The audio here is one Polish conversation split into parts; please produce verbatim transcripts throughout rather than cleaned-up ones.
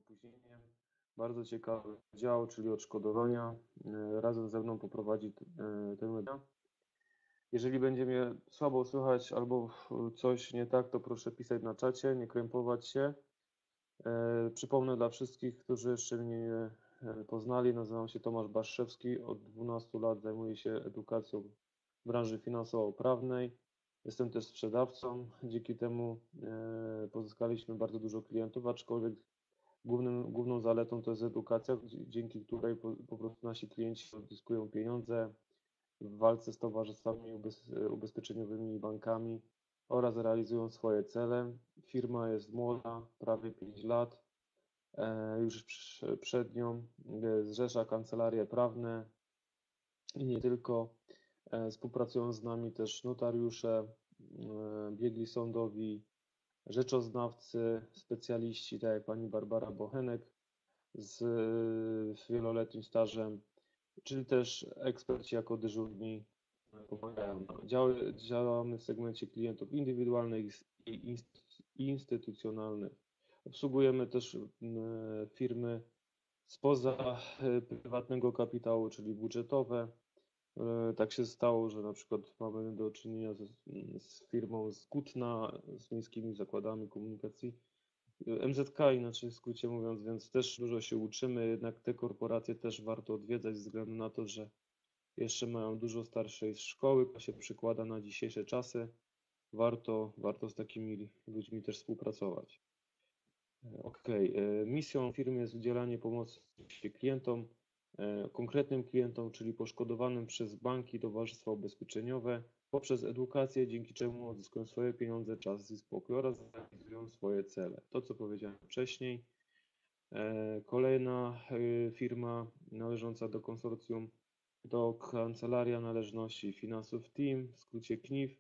opóźnieniem. Bardzo ciekawy dział, czyli odszkodowania. E, Razem ze mną poprowadzi e, ten webinar. Jeżeli będzie mnie słabo słychać albo coś nie tak, to proszę pisać na czacie, nie krępować się. E, Przypomnę dla wszystkich, którzy jeszcze mnie nie e, poznali, nazywam się Tomasz Baszczewski. Od dwunastu lat zajmuję się edukacją w branży finansowo-prawnej. Jestem też sprzedawcą. Dzięki temu e, pozyskaliśmy bardzo dużo klientów, aczkolwiek głównym, główną zaletą to jest edukacja, dzięki której po, po prostu nasi klienci odzyskują pieniądze w walce z towarzystwami ubez- ubezpieczeniowymi i bankami oraz realizują swoje cele. Firma jest młoda, prawie pięć lat. E, Już przy- przed nią e, zrzesza kancelarie prawne i nie tylko. E, Współpracują z nami też notariusze, e, biegli sądowi, rzeczoznawcy, specjaliści, tak jak pani Barbara Bochenek z e, wieloletnim stażem, czyli też eksperci jako dyżurni pomagają. Działamy, działamy w segmencie klientów indywidualnych i inst- i instytucjonalnych. Obsługujemy też e, firmy spoza e, prywatnego kapitału, czyli budżetowe. E, Tak się stało, że na przykład mamy do czynienia z, z firmą z Kutna, z miejskimi zakładami komunikacji, M Z K inaczej w skrócie mówiąc, więc też dużo się uczymy, jednak te korporacje też warto odwiedzać ze względu na to, że jeszcze mają dużo starszej szkoły, to się przykłada na dzisiejsze czasy. Warto, warto z takimi ludźmi też współpracować. Okej, e, misją firmy jest udzielanie pomocy klientom, e, konkretnym klientom, czyli poszkodowanym przez banki i towarzystwa ubezpieczeniowe, poprzez edukację, dzięki czemu odzyskują swoje pieniądze, czas i spokój oraz realizują swoje cele. To, co powiedziałem wcześniej. E, Kolejna e, firma należąca do konsorcjum to Kancelaria Należności Finansów Team, w skrócie K N I F.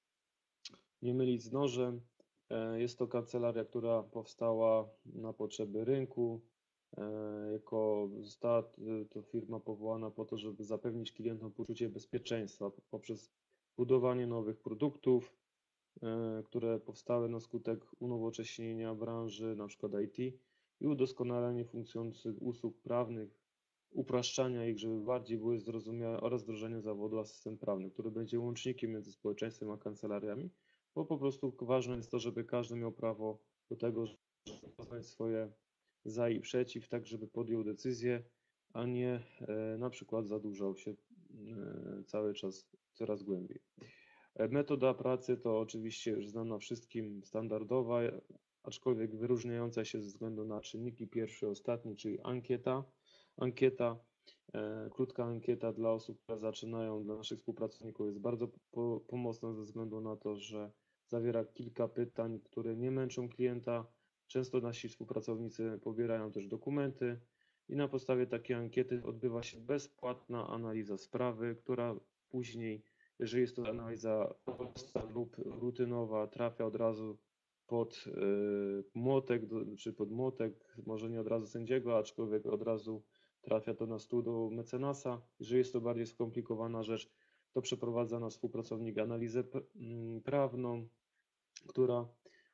Nie mylić z nożem. E, Jest to kancelaria, która powstała na potrzeby rynku. E, Jako została to firma powołana po to, żeby zapewnić klientom poczucie bezpieczeństwa poprzez budowanie nowych produktów, e, które powstały na skutek unowocześnienia branży, na przykład I T, i udoskonalenie funkcjonujących usług prawnych, upraszczania ich, żeby bardziej były zrozumiałe, oraz wdrożenie zawodu asystent prawny, który będzie łącznikiem między społeczeństwem a kancelariami, bo po prostu ważne jest to, żeby każdy miał prawo do tego, żeby poznać swoje za i przeciw, tak żeby podjął decyzję, a nie e, na przykład zadłużał się e, cały czas coraz głębiej. E, Metoda pracy to oczywiście już znana wszystkim, standardowa, aczkolwiek wyróżniająca się ze względu na czynniki pierwszy, ostatni, czyli ankieta. Ankieta, e, krótka ankieta dla osób, które zaczynają, dla naszych współpracowników jest bardzo po, pomocna ze względu na to, że zawiera kilka pytań, które nie męczą klienta. Często nasi współpracownicy pobierają też dokumenty i na podstawie takiej ankiety odbywa się bezpłatna analiza sprawy, która później, jeżeli jest to analiza prosta lub rutynowa, trafia od razu pod y, młotek, do- czy pod młotek, może nie od razu sędziego, aczkolwiek od razu trafia to na stół do mecenasa. Jeżeli jest to bardziej skomplikowana rzecz, to przeprowadza nasz współpracownik analizę p- mm, prawną, która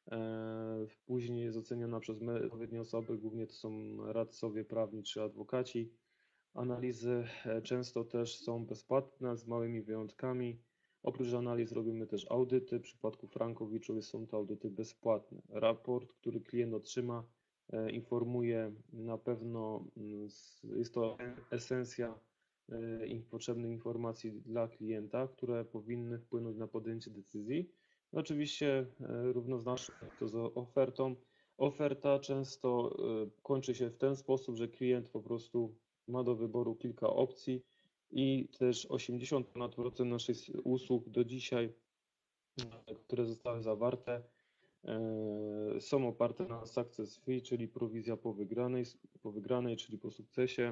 e, później jest oceniana przez me- odpowiednie osoby, głównie to są radcowie prawni czy adwokaci. Analizy e, często też są bezpłatne, z małymi wyjątkami. Oprócz analiz robimy też audyty. W przypadku frankowiczów są to audyty bezpłatne. Raport, który klient otrzyma, e, informuje na pewno, mm, s- jest to esencja e, im- potrzebnych informacji dla klienta, które powinny wpłynąć na podjęcie decyzji. No oczywiście e, równoznacznie to z ofertą. Oferta często e, kończy się w ten sposób, że klient po prostu ma do wyboru kilka opcji i też osiemdziesiąt ponad procent naszych usług do dzisiaj, e, które zostały zawarte, e, są oparte na success fee, czyli prowizja po wygranej, po wygranej, czyli po sukcesie,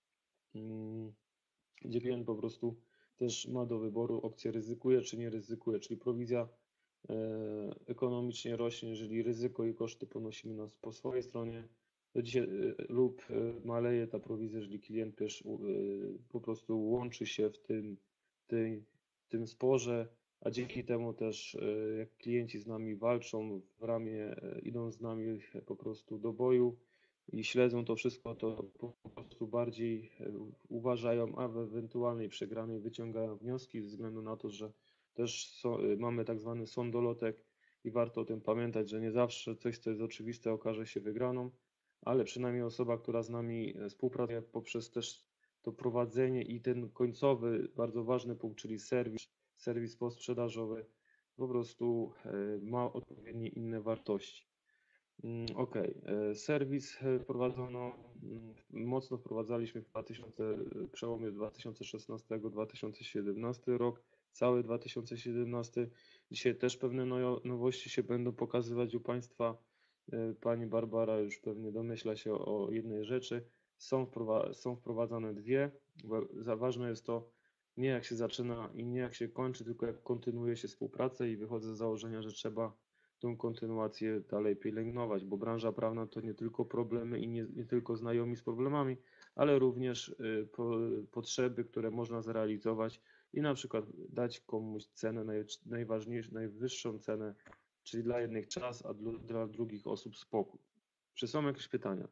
mm, gdzie klient po prostu też ma do wyboru opcję ryzykuje czy nie ryzykuje, czyli prowizja e, ekonomicznie rośnie, jeżeli ryzyko i koszty ponosimy nas po swojej stronie, to dzisiaj, e, lub e, maleje ta prowizja, jeżeli klient też e, po prostu łączy się w tym, tym, tym sporze, a dzięki temu też e, jak klienci z nami walczą w ramię, e, idą z nami po prostu do boju, i śledzą to wszystko, to po prostu bardziej e, uważają, a w ewentualnej przegranej wyciągają wnioski ze względu na to, że też so, e, mamy tak zwany sądolotek i warto o tym pamiętać, że nie zawsze coś, co jest oczywiste, okaże się wygraną, ale przynajmniej osoba, która z nami e, współpracuje poprzez też to prowadzenie i ten końcowy, bardzo ważny punkt, czyli serwis, serwis postsprzedażowy, po prostu e, ma odpowiednie inne wartości. Mm, Okej, e, serwis e, wprowadzono, mm, mocno wprowadzaliśmy w dwa tysiące, przełomie dwa tysiące szesnastego dwa tysiące siedemnastego rok, cały dwa tysiące siedemnasty. Dzisiaj też pewne nojo- nowości się będą pokazywać u Państwa. E, Pani Barbara już pewnie domyśla się o jednej rzeczy. Są, wprowa- są wprowadzane dwie, bo za ważne jest to nie jak się zaczyna i nie jak się kończy, tylko jak kontynuuje się współpracę i wychodzę z założenia, że trzeba tą kontynuację dalej pielęgnować, bo branża prawna to nie tylko problemy i nie, nie tylko znajomi z problemami, ale również y, po, potrzeby, które można zrealizować i na przykład dać komuś cenę, naj, najważniejszą, najwyższą cenę, czyli dla jednych czas, a dla, dla drugich osób spokój. Czy są jakieś pytania?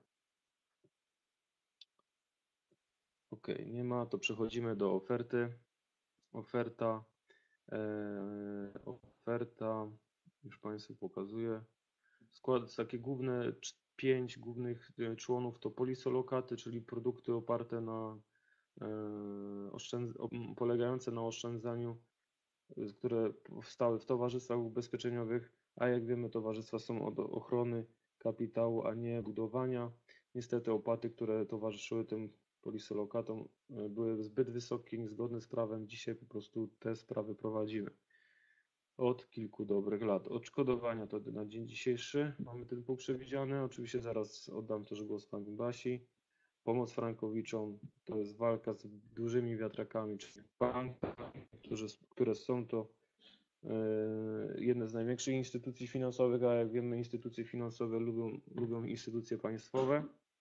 Ok, nie ma, to przechodzimy do oferty. Oferta, e, oferta, już Państwu pokazuję. Skład, takie główne, cz- pięć głównych e, członów to polisolokaty, czyli produkty oparte na, e, oszczędz- o- m, polegające na oszczędzaniu, e, które powstały w towarzystwach ubezpieczeniowych, a jak wiemy, towarzystwa są od ochrony kapitału, a nie budowania. Niestety opłaty, które towarzyszyły tym polisolokatom, e, były zbyt wysokie, niezgodne z prawem. Dzisiaj po prostu te sprawy prowadzimy od kilku dobrych lat. Odszkodowania to na dzień dzisiejszy mamy ten punkt przewidziany. Oczywiście zaraz oddam też głos pani Basi. Pomoc frankowiczom to jest walka z dużymi wiatrakami, czyli bankami, którzy, które są to e, jedne z największych instytucji finansowych, a jak wiemy, instytucje finansowe lubią, lubią instytucje państwowe.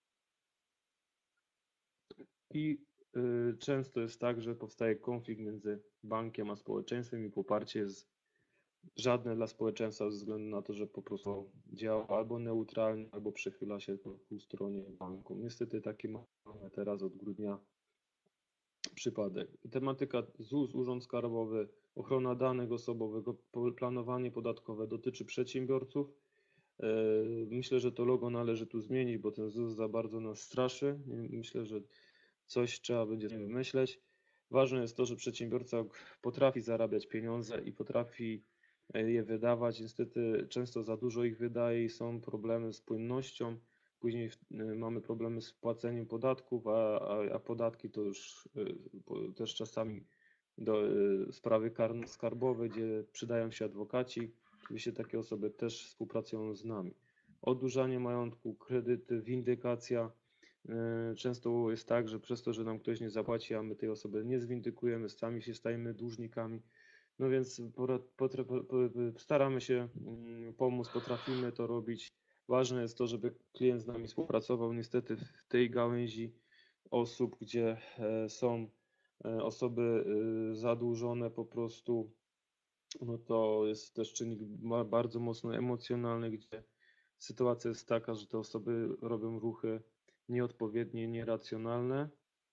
I e, często jest tak, że powstaje konflikt między bankiem a społeczeństwem i poparcie jest żadne dla społeczeństwa ze względu na to, że po prostu działa albo neutralnie, albo przychyla się ku stronie banku. Niestety taki mamy teraz od grudnia przypadek. Tematyka Z U S, Urząd Skarbowy, ochrona danych osobowych, planowanie podatkowe dotyczy przedsiębiorców. E, Myślę, że to logo należy tu zmienić, bo ten Z U S za bardzo nas straszy. Myślę, że coś trzeba będzie wymyśleć. Ważne jest to, że przedsiębiorca potrafi zarabiać pieniądze i potrafi e, je wydawać. Niestety często za dużo ich wydaje i są problemy z płynnością. Później e, mamy problemy z płaceniem podatków, a, a, a podatki to już e, też czasami do, e, sprawy karno-skarbowe, gdzie przydają się adwokaci. Oczywiście takie osoby też współpracują z nami. Odurzanie majątku, kredyty, windykacja. E, Często jest tak, że przez to, że nam ktoś nie zapłaci, a my tej osoby nie zwindykujemy, sami się stajemy dłużnikami. No więc pora- potra- po- po- staramy się mm, pomóc, potrafimy to robić. Ważne jest to, żeby klient z nami współpracował. Niestety w tej gałęzi osób, gdzie e, są e, osoby e, zadłużone po prostu, no to jest też czynnik ma- bardzo mocno emocjonalny, gdzie sytuacja jest taka, że te osoby robią ruchy nieodpowiednie, nieracjonalne.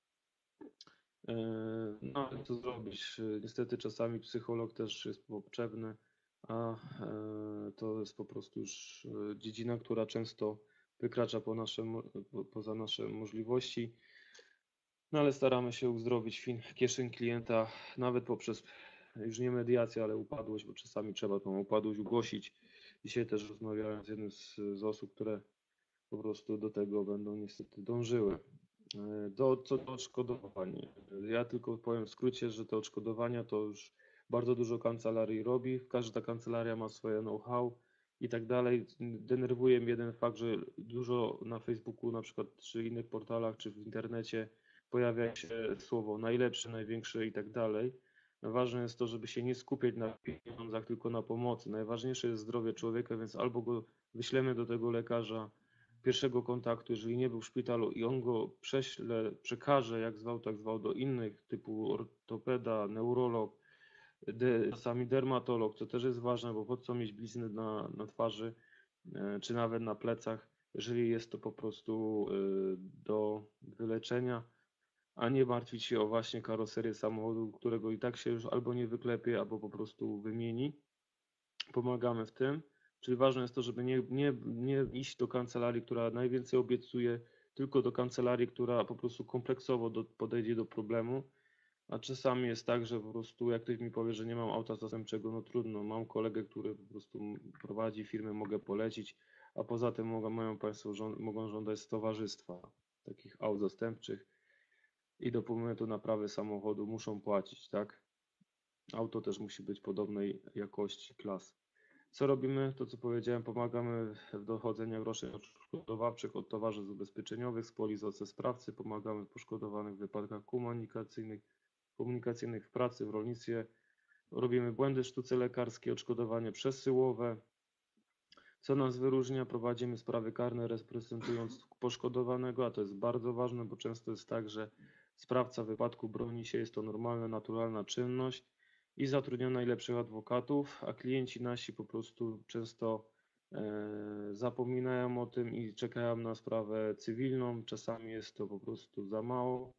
E, No ale co zrobić? E, Niestety czasami psycholog też jest potrzebny, a e, to jest po prostu już e, dziedzina, która często wykracza po nasze, mo- po- poza nasze możliwości. No ale staramy się uzdrowić fin kieszeń klienta, nawet poprzez już nie mediację, ale upadłość, bo czasami trzeba tą upadłość ugłosić. Dzisiaj też rozmawiałem z jednym z, z osób, które po prostu do tego będą niestety dążyły. E, Do, co do odszkodowań. Ja tylko powiem w skrócie, że te odszkodowania to już bardzo dużo kancelarii robi. Każda kancelaria ma swoje know-how i tak dalej. Denerwuje mnie jeden fakt, że dużo na Facebooku, na przykład, czy innych portalach, czy w internecie pojawia się słowo najlepszy, największy i tak dalej. Ważne jest to, żeby się nie skupiać na pieniądzach, tylko na pomocy. Najważniejsze jest zdrowie człowieka, więc albo go wyślemy do tego lekarza pierwszego kontaktu, jeżeli nie był w szpitalu i on go prześle, przekaże, jak zwał, tak zwał, do innych, typu ortopeda, neurolog, de, czasami dermatolog, co też jest ważne, bo po co mieć blizny na, na twarzy, e, czy nawet na plecach, jeżeli jest to po prostu y, do wyleczenia, a nie martwić się o właśnie karoserię samochodu, którego i tak się już albo nie wyklepie, albo po prostu wymieni. Pomagamy w tym, czyli ważne jest to, żeby nie, nie, nie iść do kancelarii, która najwięcej obiecuje, tylko do kancelarii, która po prostu kompleksowo do, podejdzie do problemu. A czasami jest tak, że po prostu jak ktoś mi powie, że nie mam auta zastępczego, no trudno, mam kolegę, który po prostu prowadzi firmę, mogę polecić, a poza tym mogą, mają Państwo żą mogą żądać z towarzystwa takich aut zastępczych i do momentu naprawy samochodu muszą płacić, tak? Auto też musi być podobnej jakości, klas. Co robimy? To co powiedziałem, pomagamy w dochodzeniu roszczeń odszkodowawczych od towarzystw ubezpieczeniowych z polis O C sprawcy, pomagamy w poszkodowanych w wypadkach komunikacyjnych, komunikacyjnych w pracy, w rolnictwie. Robimy błędy w sztuce lekarskiej, odszkodowanie przesyłowe. Co nas wyróżnia? Prowadzimy sprawy karne reprezentując poszkodowanego, a to jest bardzo ważne, bo często jest tak, że sprawca wypadku broni się, jest to normalna, naturalna czynność i zatrudnia najlepszych adwokatów, a klienci nasi po prostu często e, zapominają o tym i czekają na sprawę cywilną. Czasami jest to po prostu za mało,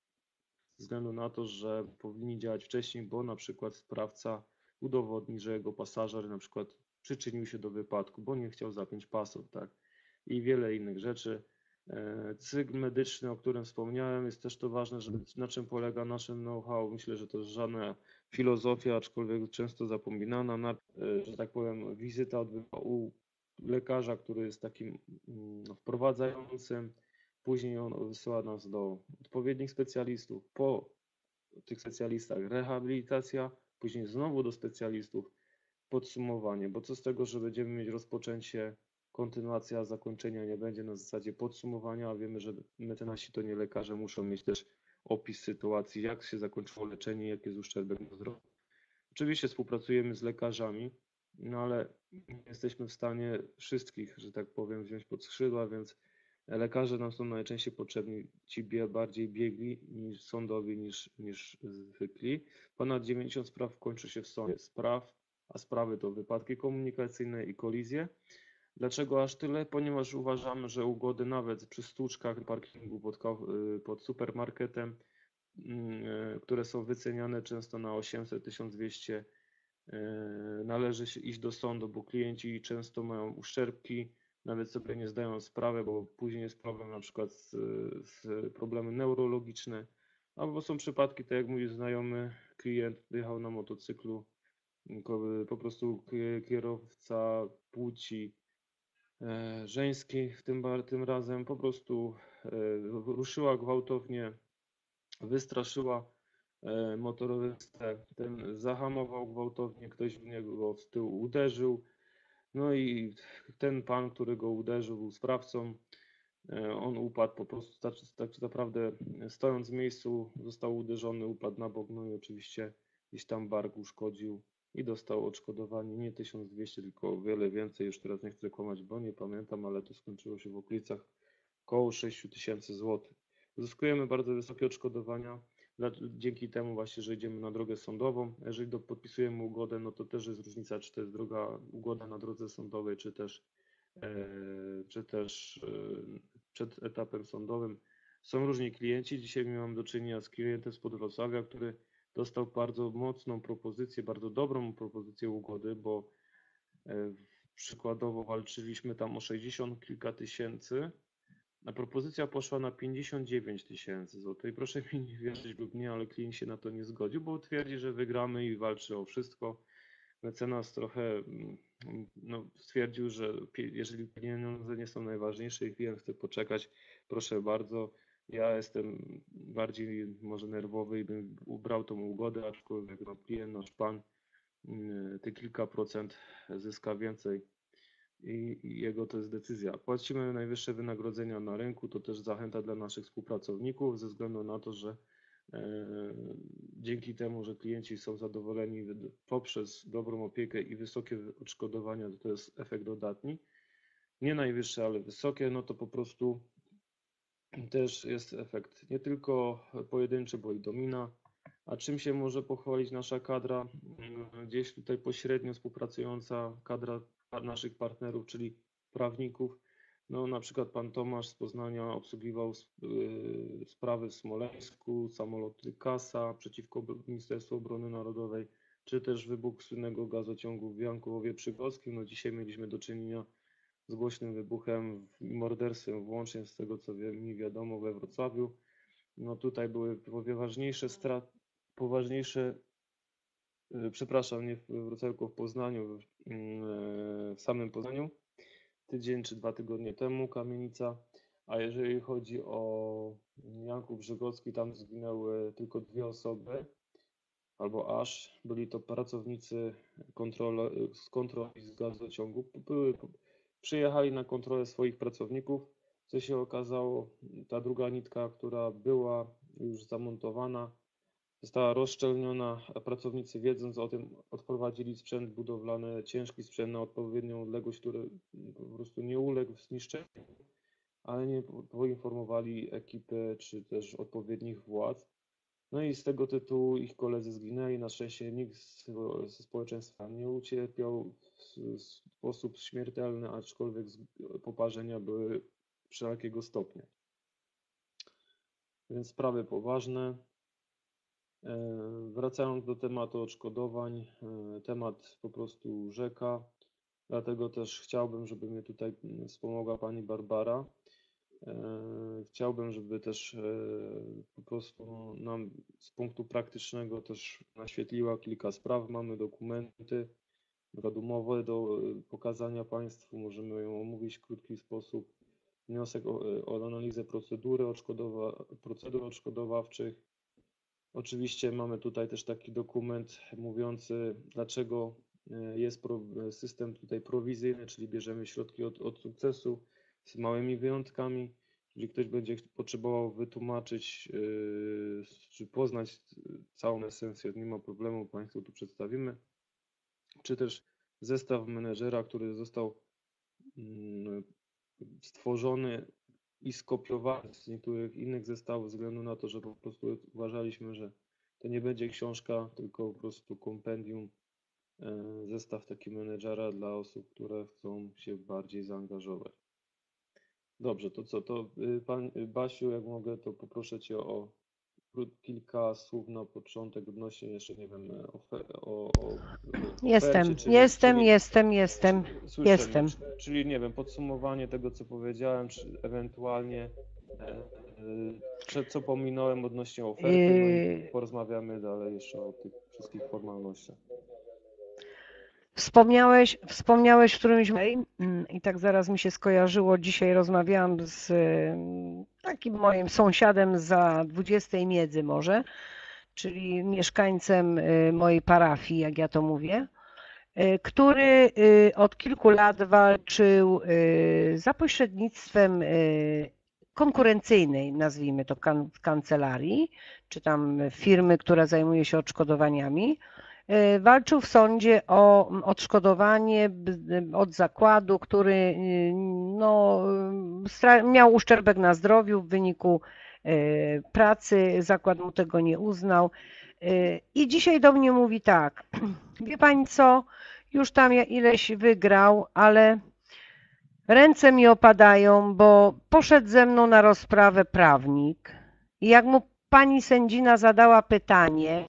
ze względu na to, że powinni działać wcześniej, bo na przykład sprawca udowodni, że jego pasażer na przykład przyczynił się do wypadku, bo nie chciał zapiąć pasów, tak? I wiele innych rzeczy. E, Cykl medyczny, o którym wspomniałem, jest też to ważne, żeby, na czym polega nasze know-how. Myślę, że to jest żadna filozofia, aczkolwiek często zapominana, na, e, że tak powiem, wizyta odbywa u lekarza, który jest takim mm, wprowadzającym. Później on wysyła nas do odpowiednich specjalistów. Po tych specjalistach rehabilitacja, później znowu do specjalistów podsumowanie. Bo co z tego, że będziemy mieć rozpoczęcie, kontynuacja, zakończenia nie będzie na zasadzie podsumowania, a wiemy, że mecenasi to nie lekarze, muszą mieć też opis sytuacji, jak się zakończyło leczenie, jaki jest uszczerbek na zdrowiu. Oczywiście współpracujemy z lekarzami, no ale nie jesteśmy w stanie wszystkich, że tak powiem, wziąć pod skrzydła, więc lekarze nam są najczęściej potrzebni, ci bie, bardziej biegli niż sądowi, niż, niż zwykli. Ponad dziewięćdziesiąt spraw kończy się w sądzie spraw, a sprawy to wypadki komunikacyjne i kolizje. Dlaczego aż tyle? Ponieważ uważamy, że ugody nawet przy stłuczkach parkingu pod, pod supermarketem, które są wyceniane często na osiemset do tysiąca dwieście, należy się iść do sądu, bo klienci często mają uszczerbki, nawet sobie nie zdają sprawy, bo później jest problem na przykład z, z problemy neurologiczne, albo są przypadki, tak jak mój znajomy klient jechał na motocyklu, po prostu kierowca płci żeńskiej w tym, tym razem po prostu ruszyła gwałtownie, wystraszyła motorystę, ten zahamował gwałtownie, ktoś w niego z tyłu uderzył, no i ten pan, który go uderzył, był sprawcą, on upadł po prostu, tak, tak naprawdę stojąc w miejscu został uderzony, upadł na bok, no i oczywiście gdzieś tam bark uszkodził i dostał odszkodowanie nie tysiąc dwieście, tylko o wiele więcej, już teraz nie chcę kłamać, bo nie pamiętam, ale to skończyło się w okolicach około sześć tysięcy złotych. Uzyskujemy bardzo wysokie odszkodowania, dzięki temu właśnie, że idziemy na drogę sądową. Jeżeli do, podpisujemy ugodę, no to też jest różnica, czy to jest droga, ugoda na drodze sądowej, czy też, e, czy też e, przed etapem sądowym. Są różni klienci. Dzisiaj miałem do czynienia z klientem z Wrocławia, który dostał bardzo mocną propozycję, bardzo dobrą propozycję ugody, bo e, przykładowo walczyliśmy tam o sześćdziesiąt kilka tysięcy, a propozycja poszła na pięćdziesiąt dziewięć tysięcy złotych. I proszę mi nie wierzyć lub nie, ale klient się na to nie zgodził, bo twierdzi, że wygramy i walczy o wszystko. Mecenas trochę no, stwierdził, że jeżeli pieniądze nie są najważniejsze i klient chce poczekać, proszę bardzo. Ja jestem bardziej może nerwowy i bym ubrał tą ugodę, aczkolwiek no, klient, nasz pan, te kilka procent zyska więcej i jego to jest decyzja. Płacimy najwyższe wynagrodzenia na rynku, to też zachęta dla naszych współpracowników ze względu na to, że e, dzięki temu, że klienci są zadowoleni poprzez dobrą opiekę i wysokie odszkodowania, to jest efekt dodatni. Nie najwyższe, ale wysokie, no to po prostu też jest efekt nie tylko pojedynczy, bo i domina. A czym się może pochwalić nasza kadra? Gdzieś tutaj pośrednio współpracująca kadra naszych partnerów, czyli prawników. No, na przykład pan Tomasz z Poznania obsługiwał y, sprawy w Smoleńsku, samoloty Kasa przeciwko Ministerstwu Obrony Narodowej, czy też wybuch słynnego gazociągu w Jankowie Przygorskim. No, dzisiaj mieliśmy do czynienia z głośnym wybuchem i morderstwem, włącznie z tego co mi wiadomo, we Wrocławiu. No tutaj były poważniejsze straty, poważniejsze, przepraszam, nie w Wrocławiu, tylko w Poznaniu, w samym Poznaniu, tydzień czy dwa tygodnie temu kamienica. A jeżeli chodzi o Janków Brzegocki, tam zginęły tylko dwie osoby, albo aż. Byli to pracownicy kontrole, z kontroli z gazociągu. Były, przyjechali na kontrolę swoich pracowników. Co się okazało, ta druga nitka, która była już zamontowana, została rozszczelniona, a pracownicy, wiedząc o tym, odprowadzili sprzęt budowlany, ciężki sprzęt na odpowiednią odległość, który po prostu nie uległ zniszczeniu, ale nie poinformowali ekipy czy też odpowiednich władz. No i z tego tytułu ich koledzy zginęli. Na szczęście nikt ze społeczeństwa nie ucierpiał w sposób śmiertelny, aczkolwiek poparzenia były wszelkiego stopnia. Więc sprawy poważne. Wracając do tematu odszkodowań, temat po prostu rzeka, dlatego też chciałbym, żeby mnie tutaj wspomogła pani Barbara. Chciałbym, żeby też po prostu nam z punktu praktycznego też naświetliła kilka spraw. Mamy dokumenty, umowę do pokazania państwu, możemy ją omówić w krótki sposób. Wniosek o, o analizę procedury, odszkodowa, procedur odszkodowawczych. Oczywiście mamy tutaj też taki dokument mówiący, dlaczego jest system tutaj prowizyjny, czyli bierzemy środki od, od sukcesu z małymi wyjątkami. Jeżeli ktoś będzie potrzebował wytłumaczyć yy, czy poznać całą esencję, nie ma problemu, Państwu tu przedstawimy. Czy też zestaw menedżera, który został yy, stworzony i skopiowany z niektórych innych zestawów, ze względu na to, że po prostu uważaliśmy, że to nie będzie książka, tylko po prostu kompendium, yy, zestaw taki menedżera dla osób, które chcą się bardziej zaangażować. Dobrze, to co, to pan Basiu, jak mogę, to poproszę Cię o kilka słów na początek odnośnie jeszcze, nie wiem, ofer o, o Jestem, ofercie, czyli, jestem, czyli, jestem, jestem, słyszę jestem. mnie, czyli nie wiem, podsumowanie tego, co powiedziałem, czy ewentualnie e, co pominąłem odnośnie oferty, no i porozmawiamy dalej jeszcze o tych wszystkich formalnościach. Wspomniałeś, wspomniałeś w którymś i tak zaraz mi się skojarzyło, dzisiaj rozmawiałam z takim moim sąsiadem za dwudziestej Miedzy może, czyli mieszkańcem mojej parafii, jak ja to mówię, który od kilku lat walczył za pośrednictwem konkurencyjnej, nazwijmy to, kan kancelarii, czy tam firmy, która zajmuje się odszkodowaniami. Walczył w sądzie o odszkodowanie od zakładu, który no, miał uszczerbek na zdrowiu w wyniku pracy, zakład mu tego nie uznał. I dzisiaj do mnie mówi tak, wie pani co, już tam ja ileś wygrał, ale ręce mi opadają, bo poszedł ze mną na rozprawę prawnik i jak mu pani sędzina zadała pytanie,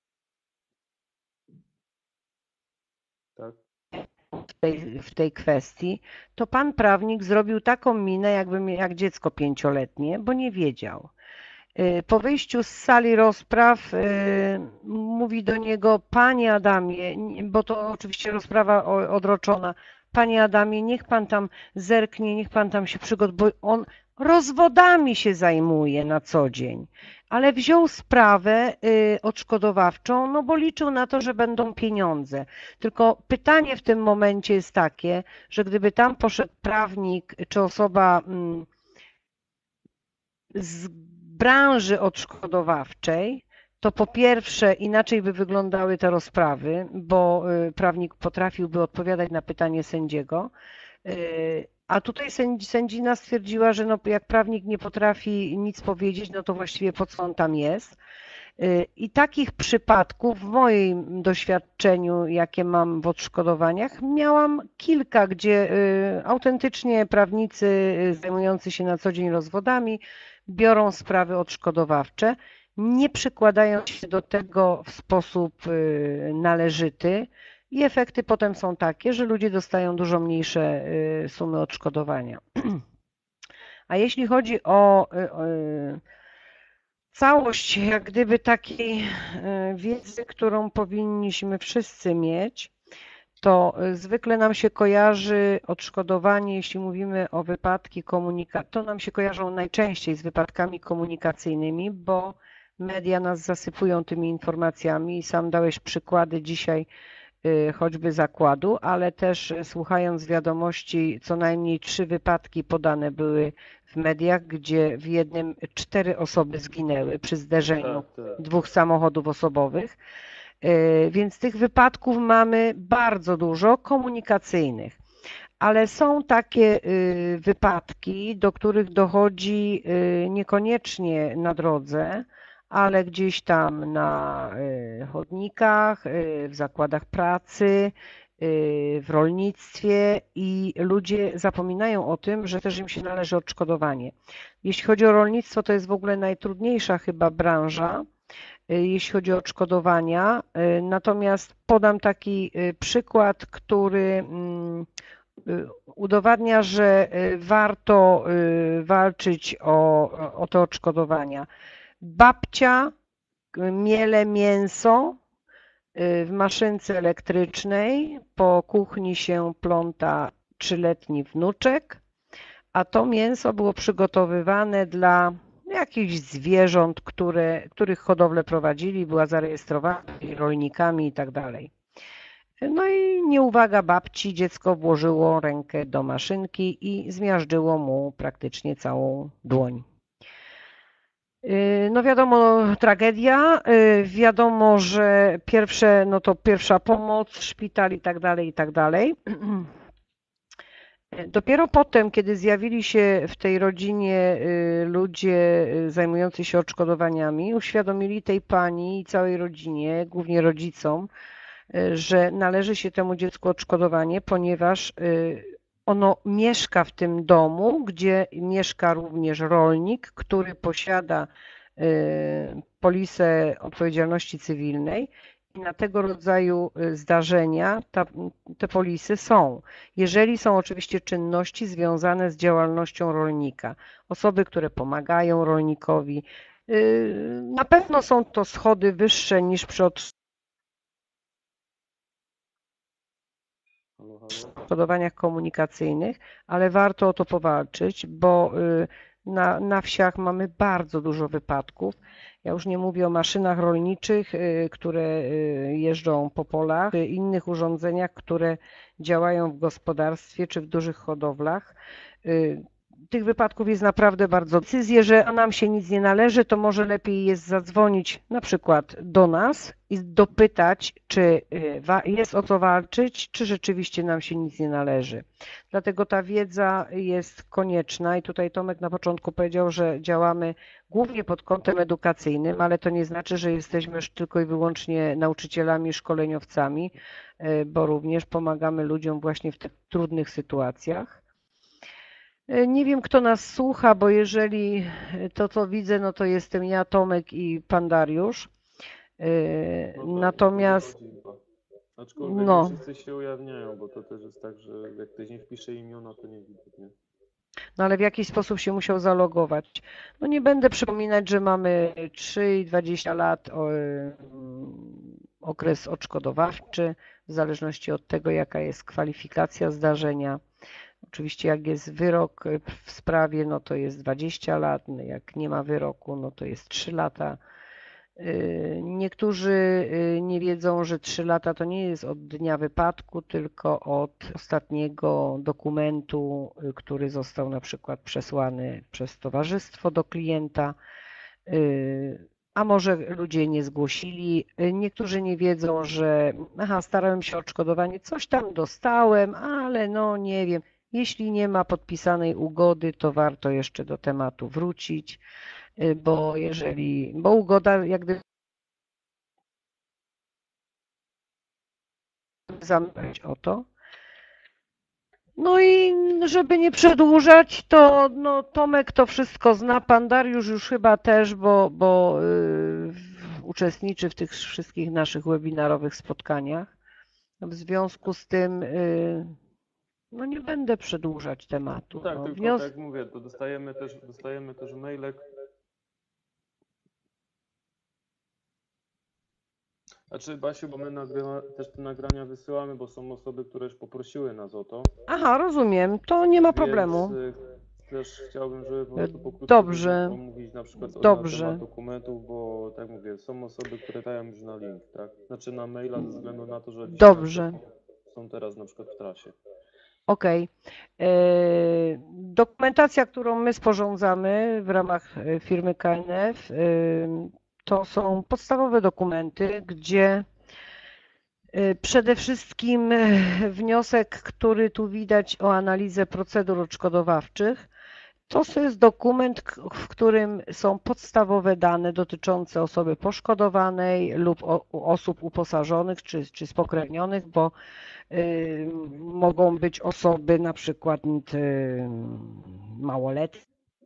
tak, w tej, w tej kwestii, to pan prawnik zrobił taką minę, jakby jak dziecko pięcioletnie, bo nie wiedział. Po wyjściu z sali rozpraw mówi do niego, panie Adamie, bo to oczywiście rozprawa odroczona, panie Adamie, niech pan tam zerknie, niech pan tam się przygotuje, bo on rozwodami się zajmuje na co dzień, ale wziął sprawę odszkodowawczą, no bo liczył na to, że będą pieniądze. Tylko pytanie w tym momencie jest takie, że gdyby tam poszedł prawnik czy osoba z branży odszkodowawczej, to po pierwsze inaczej by wyglądały te rozprawy, bo prawnik potrafiłby odpowiadać na pytanie sędziego, a tutaj sędzina stwierdziła, że no, jak prawnik nie potrafi nic powiedzieć, no to właściwie po co on tam jest. Y, I takich przypadków w moim doświadczeniu, jakie mam w odszkodowaniach, miałam kilka, gdzie y, autentycznie prawnicy y, zajmujący się na co dzień rozwodami biorą sprawy odszkodowawcze, nie przykładają się do tego w sposób y, należyty i efekty potem są takie, że ludzie dostają dużo mniejsze y, sumy odszkodowania. A jeśli chodzi o y, y, całość jak gdyby takiej y, wiedzy, którą powinniśmy wszyscy mieć, to y, zwykle nam się kojarzy odszkodowanie, jeśli mówimy o wypadki komunikacyjne, to nam się kojarzą najczęściej z wypadkami komunikacyjnymi, bo media nas zasypują tymi informacjami i sam dałeś przykłady dzisiaj y, choćby zakładu, ale też y, słuchając wiadomości, co najmniej trzy wypadki podane były w mediach, gdzie w jednym cztery osoby zginęły przy zderzeniu Tak, tak. dwóch samochodów osobowych. Y, Więc tych wypadków mamy bardzo dużo komunikacyjnych, ale są takie y, wypadki, do których dochodzi y, niekoniecznie na drodze, ale gdzieś tam na y, chodnikach, y, w zakładach pracy, y, w rolnictwie i ludzie zapominają o tym, że też im się należy odszkodowanie. Jeśli chodzi o rolnictwo, to jest w ogóle najtrudniejsza chyba branża, y, jeśli chodzi o odszkodowania. Y, Natomiast podam taki y, przykład, który mm, y, udowadnia, że y, warto y, walczyć o, o te odszkodowania. Babcia y, miele mięso y, w maszynce elektrycznej, po kuchni się pląta trzyletni wnuczek, a to mięso było przygotowywane dla jakichś zwierząt, które, których hodowlę prowadzili, była zarejestrowana rolnikami i tak dalej. No i nieuwaga babci, dziecko włożyło rękę do maszynki i zmiażdżyło mu praktycznie całą dłoń. Yy, No wiadomo, tragedia, yy, wiadomo, że pierwsze, no to pierwsza pomoc, szpital i tak dalej, i tak dalej. Dopiero potem, kiedy zjawili się w tej rodzinie y, ludzie y, zajmujący się odszkodowaniami, uświadomili tej pani i całej rodzinie, głównie rodzicom, y, że należy się temu dziecku odszkodowanie, ponieważ y, ono mieszka w tym domu, gdzie mieszka również rolnik, który posiada y, polisę odpowiedzialności cywilnej. I na tego rodzaju y, zdarzenia ta, te polisy są. Jeżeli są oczywiście czynności związane z działalnością rolnika, osoby, które pomagają rolnikowi, y, na pewno są to schody wyższe niż przy Halo, halo. odszkodowaniach komunikacyjnych, ale warto o to powalczyć, bo y, na, na wsiach mamy bardzo dużo wypadków. Ja już nie mówię o maszynach rolniczych, y, które y, jeżdżą po polach, czy innych urządzeniach, które działają w gospodarstwie czy w dużych hodowlach. Y, Tych wypadków jest naprawdę bardzo. Decyzję, że nam się nic nie należy, to może lepiej jest zadzwonić na przykład do nas i dopytać, czy y, wa- jest o co walczyć, czy rzeczywiście nam się nic nie należy. Dlatego ta wiedza jest konieczna i tutaj Tomek na początku powiedział, że działamy głównie pod kątem edukacyjnym, ale to nie znaczy, że jesteśmy już tylko i wyłącznie nauczycielami, szkoleniowcami, y, bo również pomagamy ludziom właśnie w tych trudnych sytuacjach. Nie wiem, kto nas słucha, bo jeżeli to, co widzę, no to jestem ja, Tomek i pan Dariusz. No tak, Natomiast, to chyba. Aczkolwiek nie no, wszyscy się ujawniają, bo to też jest tak, że jak ktoś nie wpisze imiona, to nie widać, nie? no ale w jakiś sposób się musiał zalogować. No nie będę przypominać, że mamy trzy i dwadzieścia lat o, mm, okres odszkodowawczy, w zależności od tego, jaka jest kwalifikacja zdarzenia. Oczywiście jak jest wyrok w sprawie, no to jest dwadzieścia lat, no jak nie ma wyroku, no to jest trzy lata. Yy, Niektórzy yy, nie wiedzą, że trzy lata to nie jest od dnia wypadku, tylko od ostatniego dokumentu, yy, który został na przykład przesłany przez towarzystwo do klienta, yy, a może ludzie nie zgłosili. Yy, Niektórzy nie wiedzą, że aha, starałem się o odszkodowanie, coś tam dostałem, ale no nie wiem. Jeśli nie ma podpisanej ugody, to warto jeszcze do tematu wrócić, y, bo jeżeli, bo ugoda jak gdyby zamykać o to. No i żeby nie przedłużać, to no, Tomek to wszystko zna, pan Dariusz już chyba też, bo, bo yy, uczestniczy w tych wszystkich naszych webinarowych spotkaniach. W związku z tym yy, no nie będę przedłużać tematu. Tak, No, tylko wnios... tak jak mówię, to dostajemy też, dostajemy też maile. Znaczy, Basiu, bo my nagrywa, też te nagrania wysyłamy, bo są osoby, które już poprosiły nas o to. Aha, rozumiem, to nie ma problemu. Więc y, też chciałbym, żeby po prostu pokrótce Dobrze. omówić na przykład na Dobrze. temat dokumentów, bo tak mówię, są osoby, które dają już na link, tak? Znaczy na maila ze względu na to, że dzisiaj Dobrze. na przykład są teraz na przykład w trasie. Okej. Okay. Dokumentacja, którą my sporządzamy w ramach firmy K N F, to są podstawowe dokumenty, gdzie przede wszystkim wniosek, który tu widać o analizę procedur odszkodowawczych, to jest dokument, w którym są podstawowe dane dotyczące osoby poszkodowanej lub osób uposażonych czy, czy spokrewnionych, bo y, mogą być osoby na przykład y, małoletnie.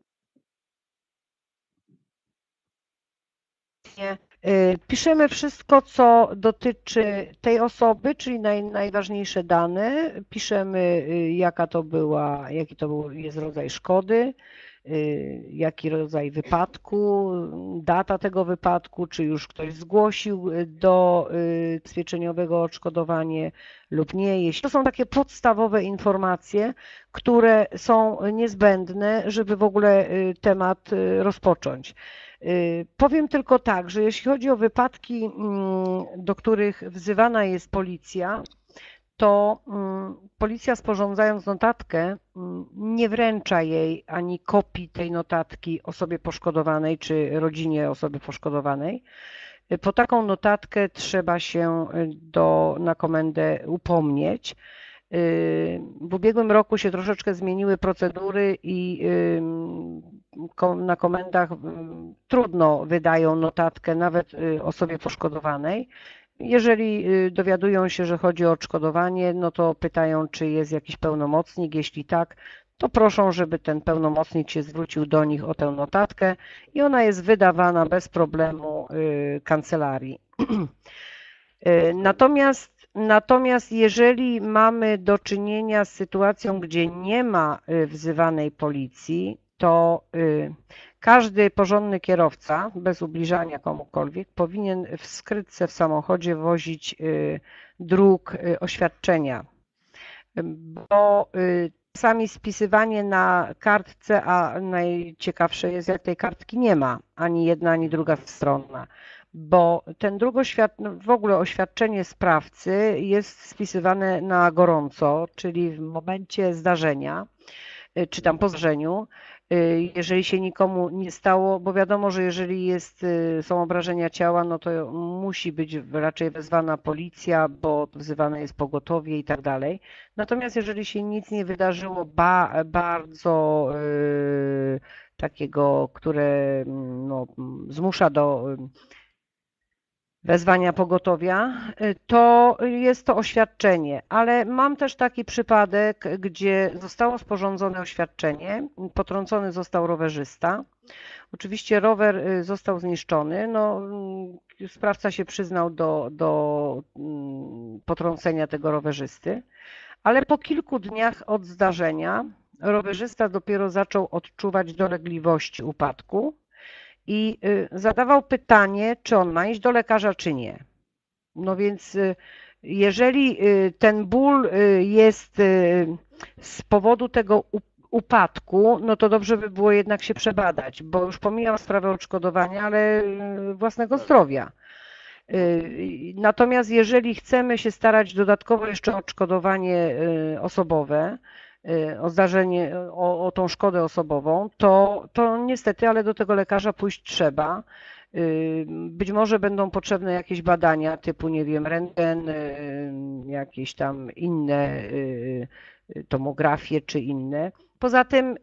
Piszemy wszystko, co dotyczy tej osoby, czyli naj, najważniejsze dane. Piszemy, jaka to była, jaki to był, jest rodzaj szkody, jaki rodzaj wypadku, data tego wypadku, czy już ktoś zgłosił do ubezpieczeniowego odszkodowanie lub nie. Jeśli to są takie podstawowe informacje, które są niezbędne, żeby w ogóle temat rozpocząć. Powiem tylko tak, że jeśli chodzi o wypadki, do których wzywana jest policja, to policja, sporządzając notatkę, nie wręcza jej ani kopii tej notatki osobie poszkodowanej czy rodzinie osoby poszkodowanej. Po taką notatkę trzeba się do, na komendę upomnieć. W ubiegłym roku się troszeczkę zmieniły procedury i na komendach trudno wydają notatkę nawet osobie poszkodowanej. Jeżeli dowiadują się, że chodzi o odszkodowanie, no to pytają, czy jest jakiś pełnomocnik. Jeśli tak, to proszą, żeby ten pełnomocnik się zwrócił do nich o tę notatkę i ona jest wydawana bez problemu kancelarii. Natomiast Natomiast jeżeli mamy do czynienia z sytuacją, gdzie nie ma wzywanej policji, to każdy porządny kierowca, bez ubliżania komukolwiek, powinien w skrytce w samochodzie wozić druk oświadczenia, bo czasami spisywanie na kartce, a najciekawsze jest, jak tej kartki nie ma, ani jedna, ani druga strona. Bo ten druk oświadczenia, w ogóle oświadczenie sprawcy jest spisywane na gorąco, czyli w momencie zdarzenia, czy tam po zdarzeniu, jeżeli się nikomu nie stało, bo wiadomo, że jeżeli jest, są obrażenia ciała, no to musi być raczej wezwana policja, bo wzywane jest pogotowie i tak dalej. Natomiast jeżeli się nic nie wydarzyło ba, bardzo yy, takiego, które no, zmusza do wezwania pogotowia, to jest to oświadczenie, ale mam też taki przypadek, gdzie zostało sporządzone oświadczenie, potrącony został rowerzysta. Oczywiście rower został zniszczony, no, sprawca się przyznał do, do potrącenia tego rowerzysty, ale po kilku dniach od zdarzenia rowerzysta dopiero zaczął odczuwać dolegliwości upadku i zadawał pytanie, czy on ma iść do lekarza, czy nie. No więc jeżeli ten ból jest z powodu tego upadku, no to dobrze by było jednak się przebadać, bo już pomijam sprawę odszkodowania, ale własnego zdrowia. Natomiast jeżeli chcemy się starać dodatkowo jeszcze o odszkodowanie osobowe, o zdarzenie, o, o tą szkodę osobową, to, to niestety, ale do tego lekarza pójść trzeba. Być może będą potrzebne jakieś badania typu, nie wiem, rentgen, jakieś tam inne tomografie czy inne. Poza tym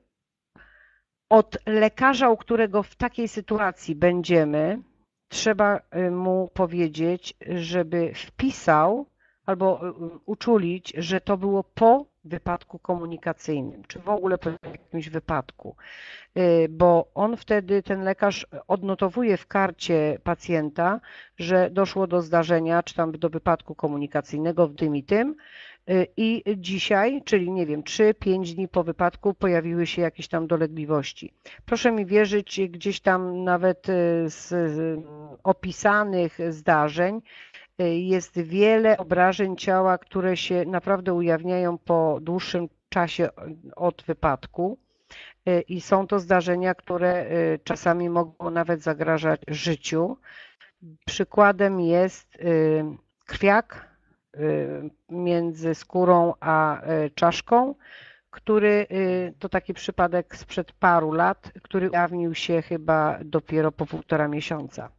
od lekarza, u którego w takiej sytuacji będziemy, trzeba mu powiedzieć, żeby wpisał albo y, uczulić, że to było po wypadku komunikacyjnym, czy w ogóle po jakimś wypadku, Y, bo on wtedy, ten lekarz odnotowuje w karcie pacjenta, że doszło do zdarzenia, czy tam do wypadku komunikacyjnego w tym i tym, y, i dzisiaj, czyli nie wiem, trzy pięć dni po wypadku pojawiły się jakieś tam dolegliwości. Proszę mi wierzyć, gdzieś tam nawet y, z z opisanych zdarzeń y, jest wiele obrażeń ciała, które się naprawdę ujawniają po dłuższym czasie od wypadku. Y, I są to zdarzenia, które y, czasami mogą nawet zagrażać życiu. Przykładem jest y, krwiak y, między skórą a y, czaszką, który y, to taki przypadek sprzed paru lat, który ujawnił się chyba dopiero po półtora miesiąca.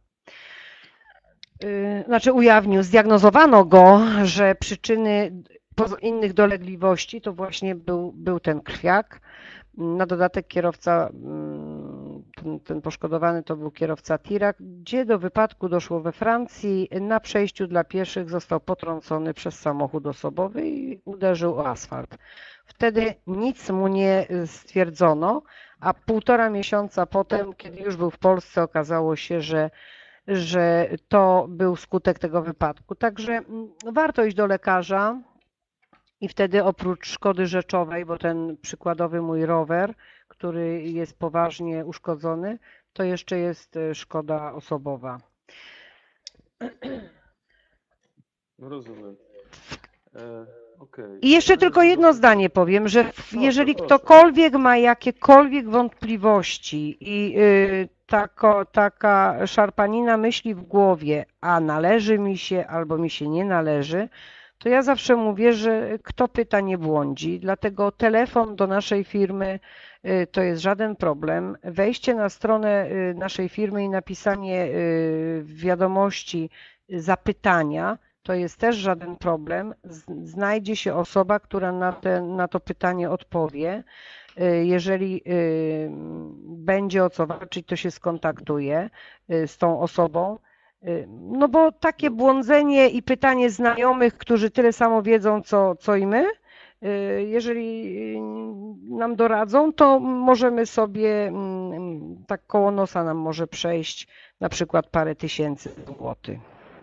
Y, Znaczy ujawnił, zdiagnozowano go, że przyczyny poza innych dolegliwości to właśnie był, był ten krwiak. Na dodatek kierowca, mm, ten, ten poszkodowany to był kierowca tira, gdzie do wypadku doszło we Francji. Na przejściu dla pieszych został potrącony przez samochód osobowy i uderzył o asfalt. Wtedy nic mu nie stwierdzono, a półtora miesiąca potem, kiedy już był w Polsce, okazało się, że, że to był skutek tego wypadku. Także mm, warto iść do lekarza. I wtedy oprócz szkody rzeczowej, bo ten przykładowy mój rower, który jest poważnie uszkodzony, to jeszcze jest e, szkoda osobowa. No rozumiem. E, okej. I jeszcze Ja tylko bym jedno prosił- zdanie powiem, że w- Proszę, jeżeli proszę. ktokolwiek ma jakiekolwiek wątpliwości i y, tako, taka szarpanina myśli w głowie, a należy mi się albo mi się nie należy, to ja zawsze mówię, że kto pyta nie błądzi, dlatego telefon do naszej firmy y, to jest żaden problem. Wejście na stronę y, naszej firmy i napisanie y, wiadomości zapytania to jest też żaden problem. Z- Znajdzie się osoba, która na, te, na to pytanie odpowie. Y, Jeżeli y, będzie o co walczyć, to się skontaktuje y, z tą osobą. Y, No bo takie No. błądzenie i pytanie znajomych, którzy tyle samo wiedzą, co, co i my, y, jeżeli y, nam doradzą, to możemy sobie, mm, tak koło nosa nam może przejść na przykład parę tysięcy złotych.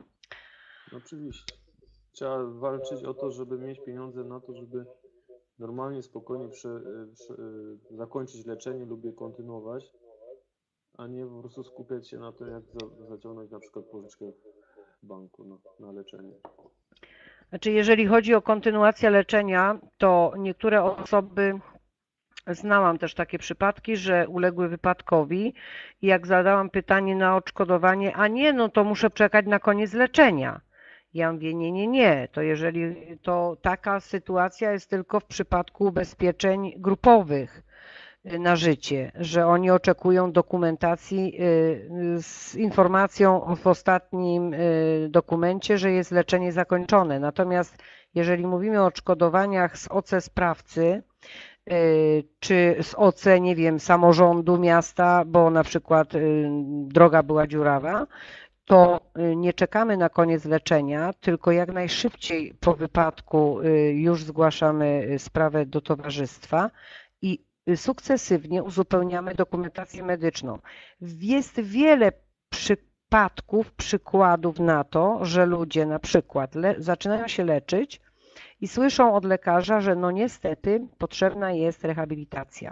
No oczywiście. Trzeba walczyć o to, żeby mieć pieniądze na to, żeby normalnie, spokojnie przy, przy, zakończyć leczenie lub je kontynuować, a nie po prostu skupiać się na to, jak za, zaciągnąć na przykład pożyczkę w banku na, na leczenie. Znaczy, jeżeli chodzi o kontynuację leczenia, to niektóre osoby, znałam też takie przypadki, że uległy wypadkowi i jak zadałam pytanie na odszkodowanie, a nie, no to muszę czekać na koniec leczenia. Ja mówię, nie, nie, nie, to jeżeli to taka sytuacja jest tylko w przypadku ubezpieczeń grupowych y, na życie, że oni oczekują dokumentacji y, z informacją w ostatnim y, dokumencie, że jest leczenie zakończone. Natomiast jeżeli mówimy o odszkodowaniach z O C sprawcy, y, czy z O C, nie wiem, samorządu miasta, bo na przykład y, droga była dziurawa, to y, nie czekamy na koniec leczenia, tylko jak najszybciej po wypadku y, już zgłaszamy y, sprawę do towarzystwa i y, sukcesywnie uzupełniamy dokumentację medyczną. Jest wiele przypadków, przykładów na to, że ludzie na przykład le- zaczynają się leczyć i słyszą od lekarza, że no niestety potrzebna jest rehabilitacja.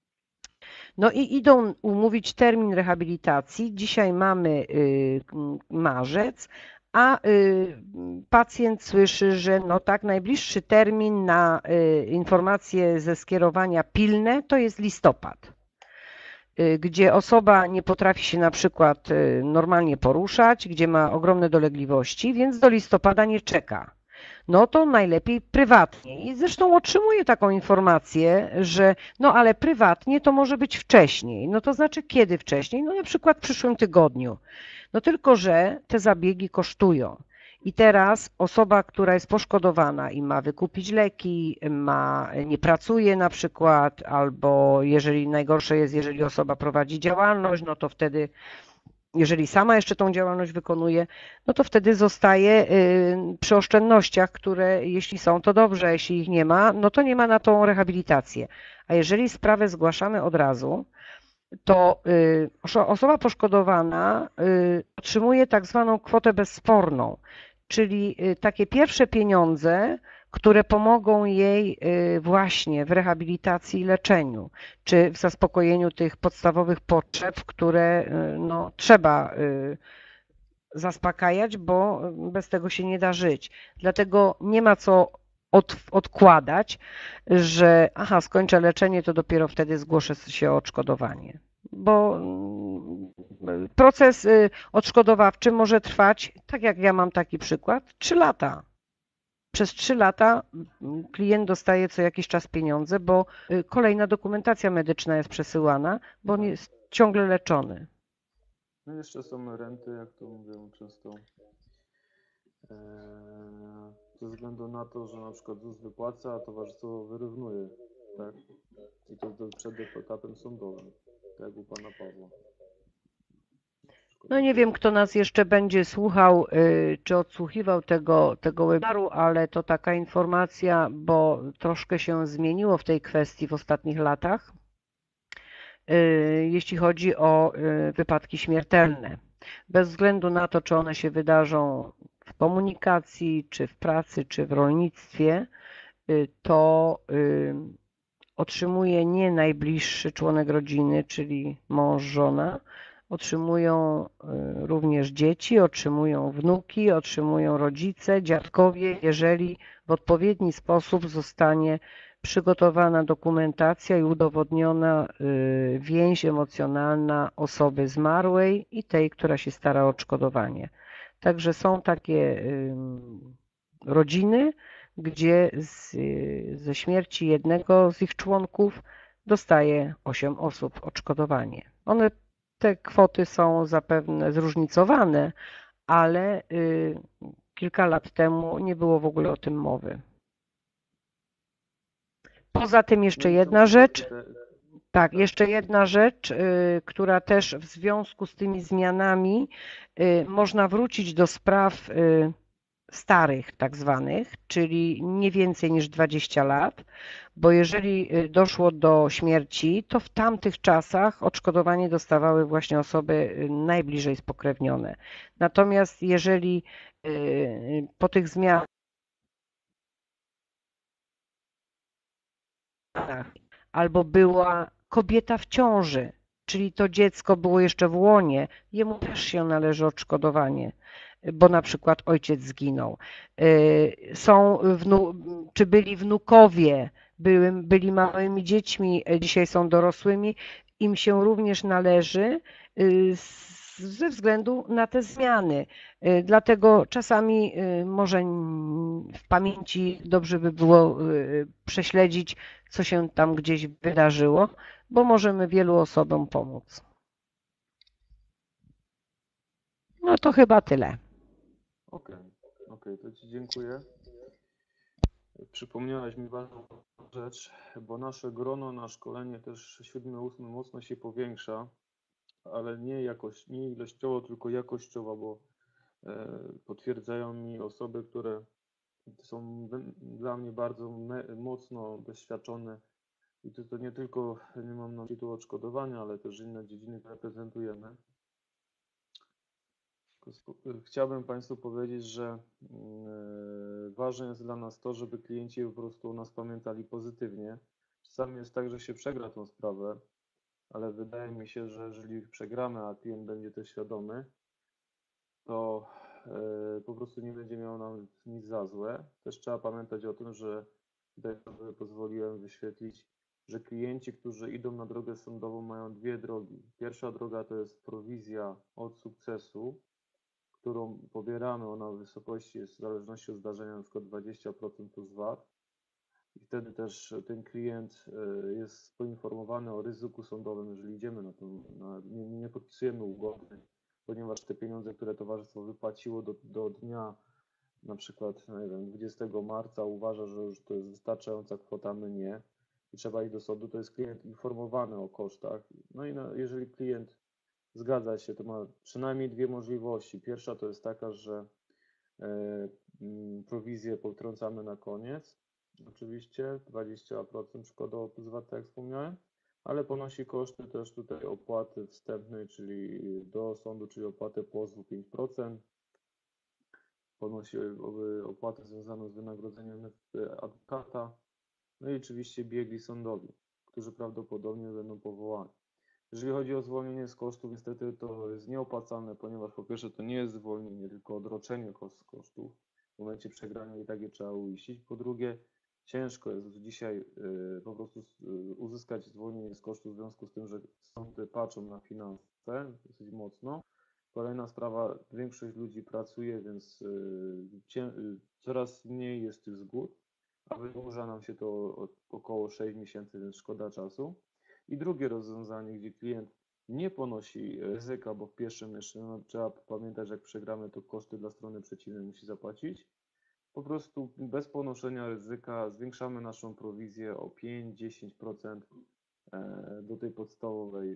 No i idą umówić termin rehabilitacji. Dzisiaj mamy y, marzec, a y, pacjent słyszy, że no tak, najbliższy termin na y, informacje ze skierowania pilne to jest listopad, y, gdzie osoba nie potrafi się na przykład y, normalnie poruszać, gdzie ma ogromne dolegliwości, więc do listopada nie czeka. No to najlepiej prywatnie. I zresztą otrzymuję taką informację, że no ale prywatnie to może być wcześniej. No to znaczy kiedy wcześniej? No na przykład w przyszłym tygodniu. No tylko, że te zabiegi kosztują. I teraz osoba, która jest poszkodowana i ma wykupić leki, ma, nie pracuje na przykład, albo jeżeli najgorsze jest, jeżeli osoba prowadzi działalność, no to wtedy jeżeli sama jeszcze tą działalność wykonuje, no to wtedy zostaje y, przy oszczędnościach, które jeśli są, to dobrze, a jeśli ich nie ma, no to nie ma na tą rehabilitację. A jeżeli sprawę zgłaszamy od razu, to y, oszo- osoba poszkodowana y, otrzymuje tak zwaną kwotę bezsporną, czyli y, takie pierwsze pieniądze, które pomogą jej y, właśnie w rehabilitacji i leczeniu, czy w zaspokojeniu tych podstawowych potrzeb, które y, no, trzeba y, zaspokajać, bo bez tego się nie da żyć. Dlatego nie ma co od, odkładać, że aha, skończę leczenie, to dopiero wtedy zgłoszę się o odszkodowanie. Bo mm, proces y, odszkodowawczy może trwać, tak jak ja mam taki przykład, trzy lata. Przez trzy lata mm, klient dostaje co jakiś czas pieniądze, bo y, kolejna dokumentacja medyczna jest przesyłana, bo on Tak. jest ciągle leczony. No jeszcze są renty, jak to mówią często, e, ze względu na to, że na przykład ZUS wypłaca, a towarzystwo wyrównuje, tak? I to, to przed etapem sądowym, tak jak u pana Pawła. No nie wiem, kto nas jeszcze będzie słuchał, y, czy odsłuchiwał tego, tego webinaru, ale to taka informacja, bo troszkę się zmieniło w tej kwestii w ostatnich latach, y, jeśli chodzi o y, wypadki śmiertelne. Bez względu na to, czy one się wydarzą w komunikacji, czy w pracy, czy w rolnictwie, y, to y, otrzymuje nie najbliższy członek rodziny, czyli mąż, żona, otrzymują y, również dzieci, otrzymują wnuki, otrzymują rodzice, dziadkowie, jeżeli w odpowiedni sposób zostanie przygotowana dokumentacja i udowodniona y, więź emocjonalna osoby zmarłej i tej, która się stara o odszkodowanie. Także są takie y, rodziny, gdzie z, ze śmierci jednego z ich członków dostaje osiem osób odszkodowanie. One, te kwoty są zapewne zróżnicowane, ale y, kilka lat temu nie było w ogóle o tym mowy. Poza tym No jeszcze i są jedna przypadki rzecz, te, tak, tak, jeszcze jedna rzecz, y, która też w związku z tymi zmianami y, można wrócić do spraw y, starych tak zwanych, czyli nie więcej niż dwadzieścia lat, bo jeżeli y, doszło do śmierci, to w tamtych czasach odszkodowanie dostawały właśnie osoby y, najbliżej spokrewnione. Natomiast jeżeli y, po tych zmianach albo była kobieta w ciąży, czyli to dziecko było jeszcze w łonie, jemu też się należy odszkodowanie, bo na przykład ojciec zginął. Y, Są wnu, czy byli wnukowie, były, byli małymi dziećmi, y, dzisiaj są dorosłymi, im się również należy y, z- ze względu na te zmiany. Y, Dlatego czasami y, może n- w pamięci dobrze by było y, prześledzić, co się tam gdzieś wydarzyło, bo możemy wielu osobom pomóc. No to chyba tyle. okej, okej, to ci dziękuję. Przypomniałeś mi ważną rzecz, bo nasze grono na szkolenie też siódme, ósme mocno się powiększa, ale nie jakoś, nie ilościowo, tylko jakościowo, bo e, potwierdzają mi osoby, które są we- dla mnie bardzo me, mocno doświadczone i to, to nie tylko, nie mam na tytuł odszkodowania, ale też inne dziedziny, które reprezentujemy. Chciałbym Państwu powiedzieć, że yy, ważne jest dla nas to, żeby klienci po prostu o nas pamiętali pozytywnie. Czasami jest tak, że się przegra tą sprawę, ale wydaje mi się, że jeżeli przegramy, a klient będzie też świadomy, to yy, po prostu nie będzie miał nam nic za złe. Też trzeba pamiętać o tym, że tutaj sobie pozwoliłem wyświetlić, że klienci, którzy idą na drogę sądową, mają dwie drogi. Pierwsza droga to jest prowizja od sukcesu, którą pobieramy, ona w wysokości jest w zależności od zdarzenia na przykład dwadzieścia procent plus V A T i wtedy też ten klient y, jest poinformowany o ryzyku sądowym, jeżeli idziemy na to, na, nie, nie podpisujemy ugody, ponieważ te pieniądze, które towarzystwo wypłaciło do, do dnia na przykład, nie wiem, dwudziestego marca uważa, że już to jest wystarczająca kwota, my nie i trzeba iść do sądu, to jest klient informowany o kosztach. No i no, jeżeli klient Zgadza się, to ma przynajmniej dwie możliwości. Pierwsza to jest taka, że e, mm, prowizję potrącamy na koniec, oczywiście dwadzieścia procent szkodą z V A T, tak jak wspomniałem, ale ponosi koszty też tutaj opłaty wstępnej, czyli do sądu, czyli opłatę pozwu pięć procent. Ponosi o- opłatę związaną z wynagrodzeniem e, adwokata, no i oczywiście biegli sądowi, którzy prawdopodobnie będą powołani. Jeżeli chodzi o zwolnienie z kosztów, niestety to jest nieopłacalne, ponieważ po pierwsze to nie jest zwolnienie, tylko odroczenie koszt, kosztów. W momencie przegrania i tak je trzeba uiścić. Po drugie, ciężko jest dzisiaj y, po prostu y, uzyskać zwolnienie z kosztów w związku z tym, że sądy patrzą na finanse dosyć mocno. Kolejna sprawa, większość ludzi pracuje, więc y, cię, y, coraz mniej jest tych zgód, a wydłuża nam się to o około sześć miesięcy, więc szkoda czasu. I drugie rozwiązanie, gdzie klient nie ponosi ryzyka, bo w pierwszym jeszcze no, trzeba pamiętać, że jak przegramy, to koszty dla strony przeciwnej musi zapłacić. Po prostu bez ponoszenia ryzyka zwiększamy naszą prowizję o pięć do dziesięciu procent e, do tej podstawowej, e,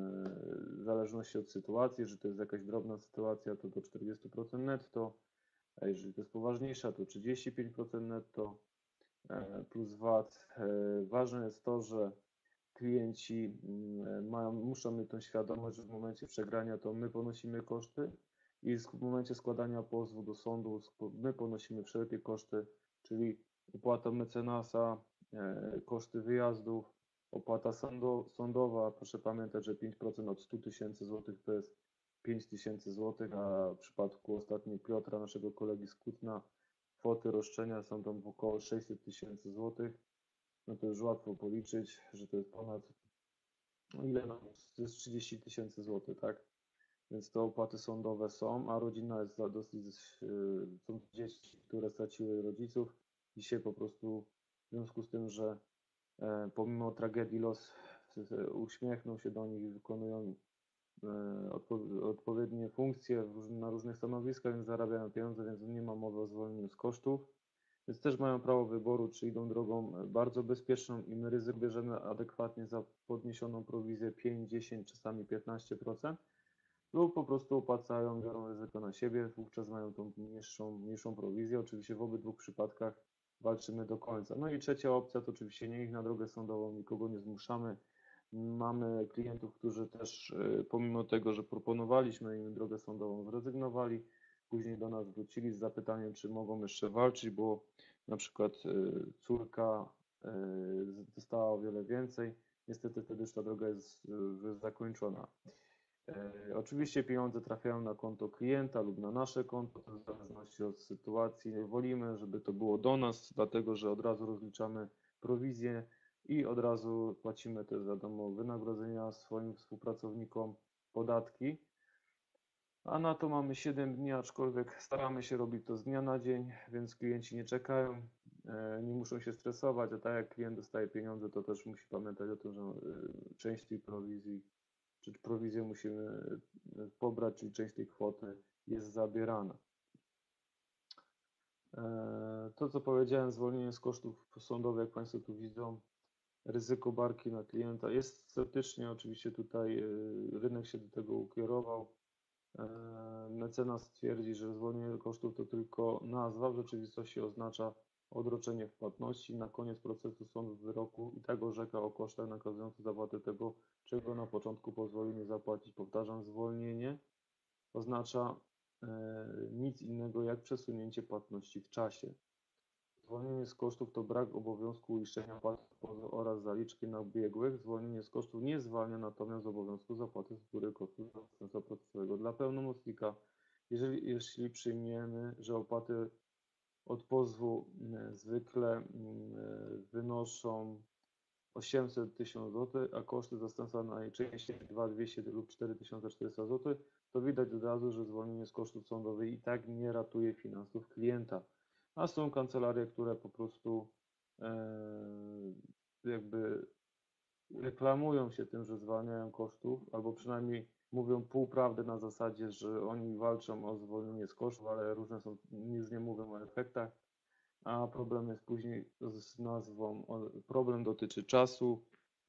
w zależności od sytuacji. Jeżeli to jest jakaś drobna sytuacja, to do czterdziestu procent netto, a jeżeli to jest poważniejsza, to trzydzieści pięć procent netto e, plus V A T. E, Ważne jest to, że klienci mm, mają, muszą mieć tą świadomość, że w momencie przegrania to my ponosimy koszty i w momencie składania pozwu do sądu my ponosimy wszelkie koszty, czyli opłata mecenasa, e, koszty wyjazdów, opłata sądo, sądowa. Proszę pamiętać, że pięć procent od stu tysięcy złotych to jest pięć tysięcy złotych, a w przypadku ostatnio Piotra, naszego kolegi z Kutna, kwoty roszczenia są tam w około sześćset tysięcy złotych. No to już łatwo policzyć, że to jest ponad, no ile no, to jest trzydzieści tysięcy złotych, tak? Więc te opłaty sądowe są, a rodzina jest za dosyć, yy, są dzieci, które straciły rodziców. Dzisiaj po prostu w związku z tym, że e, pomimo tragedii los e, uśmiechnął się do nich i wykonują e, odpo odpowiednie funkcje w, na różnych stanowiskach, więc zarabiają pieniądze, więc nie ma mowy o zwolnieniu z kosztów. Więc też mają prawo wyboru, czy idą drogą bardzo bezpieczną i my ryzyko bierzemy adekwatnie za podniesioną prowizję pięć, dziesięć, czasami piętnaście procent, lub po prostu opłacają, biorą ryzyko na siebie, wówczas mają tą mniejszą, mniejszą prowizję. Oczywiście w obydwu przypadkach walczymy do końca. No i trzecia opcja to oczywiście nie ich na drogę sądową, nikogo nie zmuszamy. Mamy klientów, którzy też y, pomimo tego, że proponowaliśmy im drogę sądową, zrezygnowali. Później do nas wrócili z zapytaniem, czy mogą jeszcze walczyć, bo na przykład y, córka y, dostała o wiele więcej. Niestety wtedy już ta droga jest y, zakończona. E, Oczywiście pieniądze trafiają na konto klienta lub na nasze konto, to w zależności od sytuacji. Wolimy, żeby to było do nas, dlatego że od razu rozliczamy prowizję i od razu płacimy też, wiadomo, wynagrodzenia swoim współpracownikom, podatki. A na to mamy siedem dni, aczkolwiek staramy się robić to z dnia na dzień, więc klienci nie czekają, e, nie muszą się stresować, a tak jak klient dostaje pieniądze, to też musi pamiętać o tym, że e, część tej prowizji czy prowizję musimy e, pobrać, czyli część tej kwoty jest zabierana. E, To, co powiedziałem, zwolnienie z kosztów sądowych, jak Państwo tu widzą, ryzyko barki na klienta. Jest sceptycznie, oczywiście tutaj e, rynek się do tego ukierował. E, Mecenas twierdzi, że zwolnienie kosztów to tylko nazwa, w rzeczywistości oznacza odroczenie płatności. Na koniec procesu sąd w wyroku i tak orzeka o kosztach nakazujących zapłatę tego, czego na początku pozwolił nie zapłacić. Powtarzam, zwolnienie oznacza e, nic innego jak przesunięcie płatności w czasie. Zwolnienie z kosztów to brak obowiązku uiszczenia płacy oraz zaliczki na biegłych. Zwolnienie z kosztów nie zwalnia natomiast z obowiązku zapłaty z góry kosztów zastępstwa procesowego. Dla pełnomocnika, jeżeli, jeśli przyjmiemy, że opłaty od pozwu mm, zwykle mm, wynoszą osiemset tysięcy złotych, a koszty zastępstwa najczęściej dwa tysiące dwieście lub cztery tysiące czterysta złotych, to widać od razu, że zwolnienie z kosztów sądowych i tak nie ratuje finansów klienta. A są kancelarie, które po prostu e, jakby reklamują się tym, że zwalniają kosztów, albo przynajmniej mówią półprawdy na zasadzie, że oni walczą o zwolnienie z kosztów, ale różne są, nic nie mówią o efektach, a problem jest później z nazwą, problem dotyczy czasu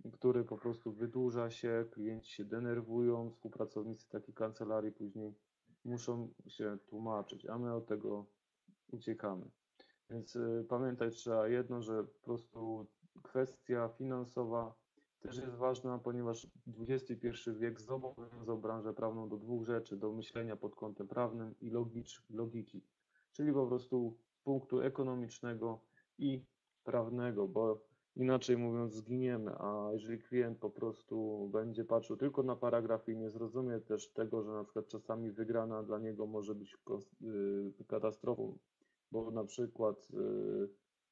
który po prostu wydłuża się, klienci się denerwują, współpracownicy takiej kancelarii później muszą się tłumaczyć, a my od tego uciekamy. Więc y, pamiętać trzeba jedno, że po prostu kwestia finansowa też jest ważna, ponieważ dwudziesty pierwszy wiek zobowiązał branżę prawną do dwóch rzeczy, do myślenia pod kątem prawnym i logicz, logiki, czyli po prostu z punktu ekonomicznego i prawnego, bo inaczej mówiąc zginiemy, a jeżeli klient po prostu będzie patrzył tylko na paragraf i nie zrozumie też tego, że na przykład czasami wygrana dla niego może być y, katastrofą, bo na przykład y,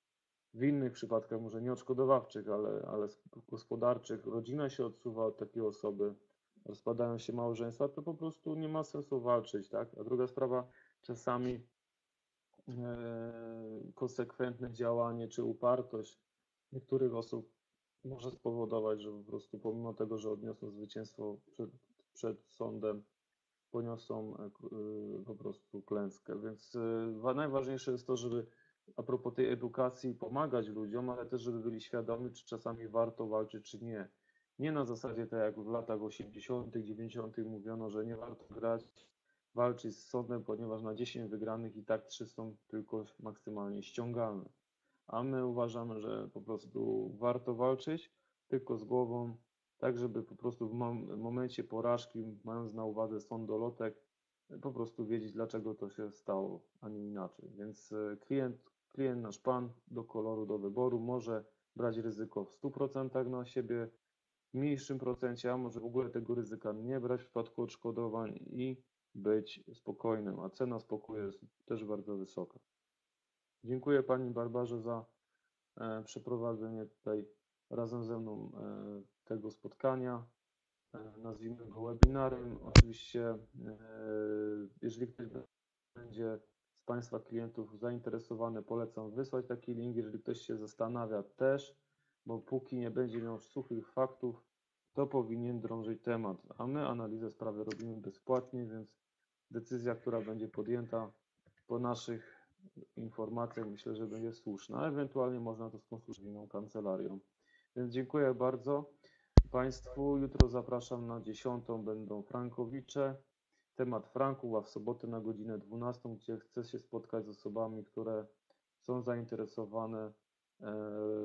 w innych przypadkach, może nie odszkodowawczych, ale, ale gospodarczych, rodzina się odsuwa od takiej osoby, rozpadają się małżeństwa, to po prostu nie ma sensu walczyć, tak? A druga sprawa, czasami e, konsekwentne działanie czy upartość niektórych osób może spowodować, że po prostu pomimo tego, że odniosą zwycięstwo przed, przed sądem, poniosą e, k- y, po prostu klęskę. Więc y, wa- najważniejsze jest to, żeby a propos tej edukacji pomagać ludziom, ale też żeby byli świadomi, czy czasami warto walczyć, czy nie. Nie na zasadzie tak jak w latach osiemdziesiątych, dziewięćdziesiątych mówiono, że nie warto grać, walczyć z sądem, ponieważ na dziesięć wygranych i tak trzy są tylko maksymalnie ściągalne. A my uważamy, że po prostu warto walczyć, tylko z głową, tak żeby po prostu w mom- momencie porażki, mając na uwadze sąd dolotek, po prostu wiedzieć, dlaczego to się stało, a nie inaczej. Więc e, klient, klient nasz pan do koloru, do wyboru może brać ryzyko w stu procentach na siebie, w mniejszym procencie, a może w ogóle tego ryzyka nie brać w przypadku odszkodowań i być spokojnym, a cena spokoju jest też bardzo wysoka. Dziękuję Pani Barbarze za e, przeprowadzenie tutaj razem ze mną e, tego spotkania. E, nazwijmy go webinarem. Oczywiście, e, jeżeli ktoś będzie z Państwa klientów zainteresowany, polecam wysłać taki link. Jeżeli ktoś się zastanawia też, bo póki nie będzie miał suchych faktów, to powinien drążyć temat. A my analizę sprawy robimy bezpłatnie, więc decyzja, która będzie podjęta po naszych informacjach, myślę, że będzie słuszna. A ewentualnie można to skonsultować z inną kancelarią. Więc dziękuję bardzo Państwu. Jutro zapraszam na dziesiątą. Będą frankowicze. Temat franków, a w sobotę na godzinę dwunastą, gdzie chcę się spotkać z osobami, które są zainteresowane e,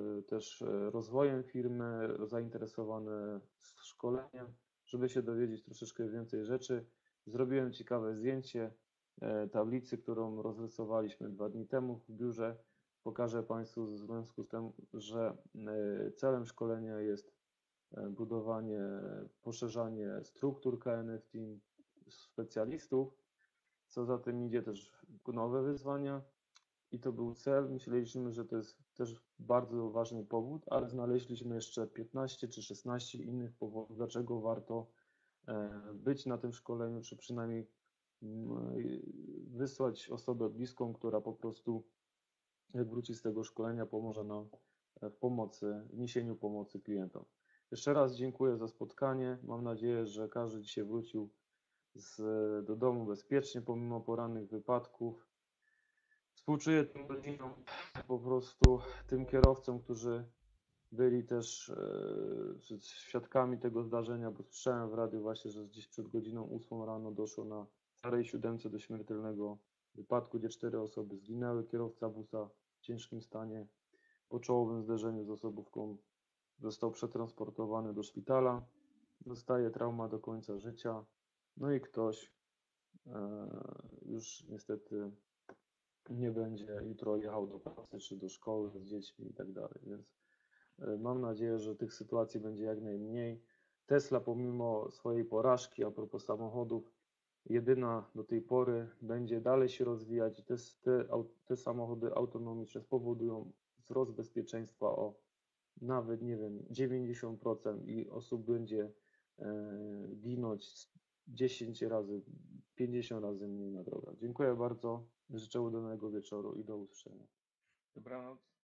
też e, rozwojem firmy, zainteresowane szkoleniem, żeby się dowiedzieć troszeczkę więcej rzeczy. Zrobiłem ciekawe zdjęcie e, tablicy, którą rozrysowaliśmy dwa dni temu w biurze. Pokażę Państwu w związku z tym, że e, celem szkolenia jest e, budowanie, poszerzanie struktur K N F Team, specjalistów, co za tym idzie też nowe wyzwania i to był cel. Myśleliśmy, że to jest też bardzo ważny powód, ale znaleźliśmy jeszcze piętnaście czy szesnaście innych powodów, dlaczego warto e, być na tym szkoleniu, czy przynajmniej mm, wysłać osobę bliską, która po prostu jak wróci z tego szkolenia pomoże nam w pomocy, w niesieniu pomocy klientom. Jeszcze raz dziękuję za spotkanie. Mam nadzieję, że każdy dzisiaj wrócił z, do domu bezpiecznie pomimo porannych wypadków. Współczuję tym rodzinom, po prostu tym kierowcom, którzy byli też e, świadkami tego zdarzenia, bo słyszałem w radiu właśnie, że gdzieś przed godziną ósmą rano doszło na starej siódemce do śmiertelnego wypadku, gdzie cztery osoby zginęły. Kierowca busa w ciężkim stanie po czołowym zderzeniu z osobówką został przetransportowany do szpitala. Dostaje trauma do końca życia. No i ktoś e, już niestety nie będzie jutro jechał do pracy czy do szkoły z dziećmi i tak dalej. Więc e, mam nadzieję, że tych sytuacji będzie jak najmniej. Tesla pomimo swojej porażki a propos samochodów, jedyna do tej pory będzie dalej się rozwijać i te, te, te samochody autonomiczne spowodują wzrost bezpieczeństwa o nawet, nie wiem, dziewięćdziesiąt procent i osób będzie e, ginąć dziesięć razy, pięćdziesiąt razy mniej na drogach. Dziękuję bardzo, życzę udanego wieczoru i do usłyszenia. Dobranoc.